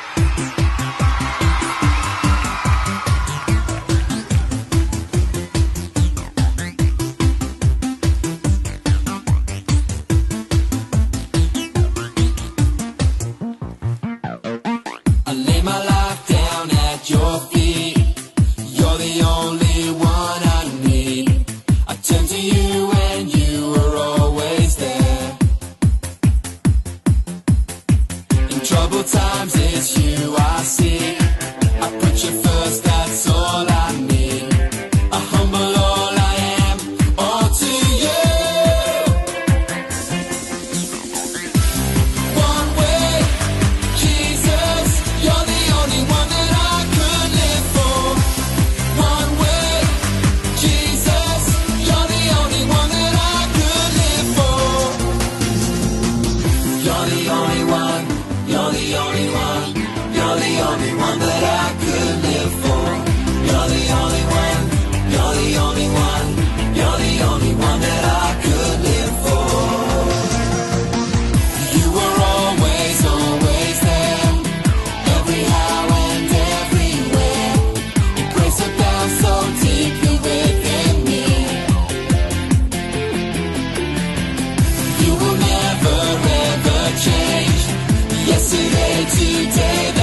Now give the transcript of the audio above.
I lay my life down at your feet. You're the only one I need. I turn to you and you are always there. In troubled times it's you I see. I put you first, that's all I need. I humble all I am, all to you. One way, Jesus, you're the only one that I could live for. One way, Jesus, you're the only one that I could live for. You're the only one, you're the only one, you're the only one that I could live for. You're the only one, you're the only one, you're the only one that I could live for. You were always, always there, every how and everywhere. Your grace abounds so deeply within me. You will never ever change. Yesterday, today,